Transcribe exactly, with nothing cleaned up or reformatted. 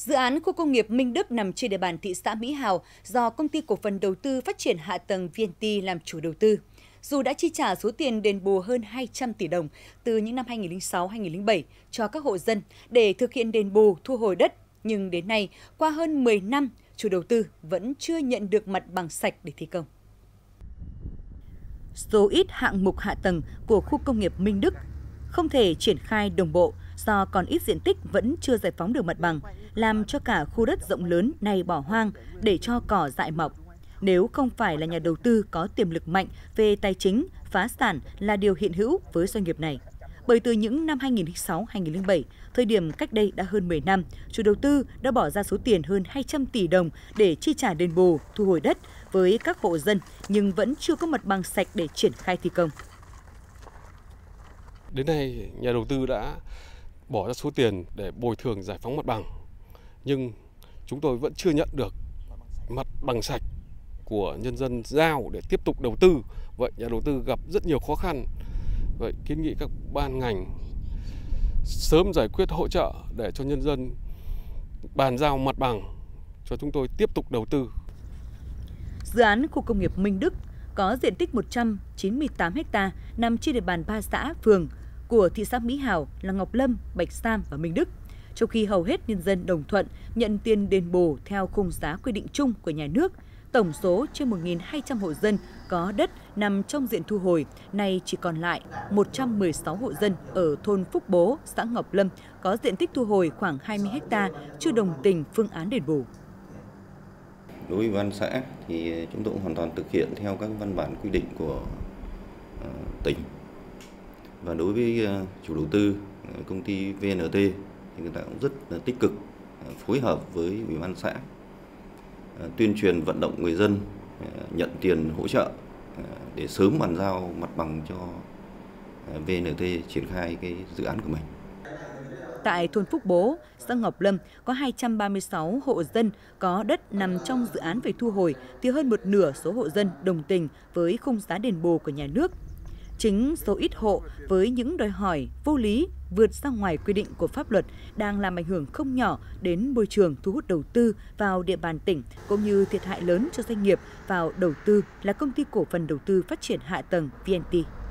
Dự án khu công nghiệp Minh Đức nằm trên địa bàn thị xã Mỹ Hào do Công ty Cổ phần Đầu tư Phát triển Hạ tầng vê en tê làm chủ đầu tư. Dù đã chi trả số tiền đền bù hơn hai trăm tỷ đồng từ những năm hai nghìn không trăm lẻ sáu hai nghìn không trăm lẻ bảy cho các hộ dân để thực hiện đền bù thu hồi đất, nhưng đến nay, qua hơn mười năm, chủ đầu tư vẫn chưa nhận được mặt bằng sạch để thi công. Số ít hạng mục hạ tầng của khu công nghiệp Minh Đức không thể triển khai đồng bộ do còn ít diện tích vẫn chưa giải phóng được mặt bằng, làm cho cả khu đất rộng lớn này bỏ hoang để cho cỏ dại mọc. Nếu không phải là nhà đầu tư có tiềm lực mạnh về tài chính, phá sản là điều hiện hữu với doanh nghiệp này. Bởi từ những năm hai nghìn không trăm lẻ sáu hai nghìn không trăm lẻ bảy, thời điểm cách đây đã hơn mười năm, chủ đầu tư đã bỏ ra số tiền hơn hai trăm tỷ đồng để chi trả đền bù, thu hồi đất với các hộ dân, nhưng vẫn chưa có mặt bằng sạch để triển khai thi công. Đến nay, nhà đầu tư đã bỏ ra số tiền để bồi thường giải phóng mặt bằng, nhưng chúng tôi vẫn chưa nhận được mặt bằng sạch của nhân dân giao để tiếp tục đầu tư. Vậy nhà đầu tư gặp rất nhiều khó khăn. Vậy kiến nghị các ban ngành sớm giải quyết hỗ trợ để cho nhân dân bàn giao mặt bằng cho chúng tôi tiếp tục đầu tư. Dự án khu công nghiệp Minh Đức có diện tích một trăm chín mươi tám ha nằm trên địa bàn ba xã, phường của thị xã Mỹ Hào là Ngọc Lâm, Bạch Sam và Minh Đức. Trong khi hầu hết nhân dân đồng thuận nhận tiền đền bù theo khung giá quy định chung của nhà nước, tổng số trên một nghìn hai trăm hộ dân có đất nằm trong diện thu hồi, nay chỉ còn lại một trăm mười sáu hộ dân ở thôn Phúc Bố, xã Ngọc Lâm có diện tích thu hồi khoảng hai mươi ha chưa đồng tình phương án đền bù. Đối với ủy ban xã thì chúng tôi cũng hoàn toàn thực hiện theo các văn bản quy định của uh, tỉnh. Và đối với uh, chủ đầu tư uh, công ty vê en tê thì người ta cũng rất uh, tích cực uh, phối hợp với ủy ban xã uh, tuyên truyền vận động người dân uh, nhận tiền hỗ trợ uh, để sớm bàn giao mặt bằng cho uh, vê en tê triển khai cái dự án của mình. Tại thôn Phúc Bố, xã Ngọc Lâm có hai trăm ba mươi sáu hộ dân có đất nằm trong dự án về thu hồi thì hơn một nửa số hộ dân đồng tình với khung giá đền bù của nhà nước. Chính số ít hộ với những đòi hỏi vô lý vượt ra ngoài quy định của pháp luật đang làm ảnh hưởng không nhỏ đến môi trường thu hút đầu tư vào địa bàn tỉnh, cũng như thiệt hại lớn cho doanh nghiệp vào đầu tư là Công ty Cổ phần Đầu tư Phát triển Hạ tầng vê en tê.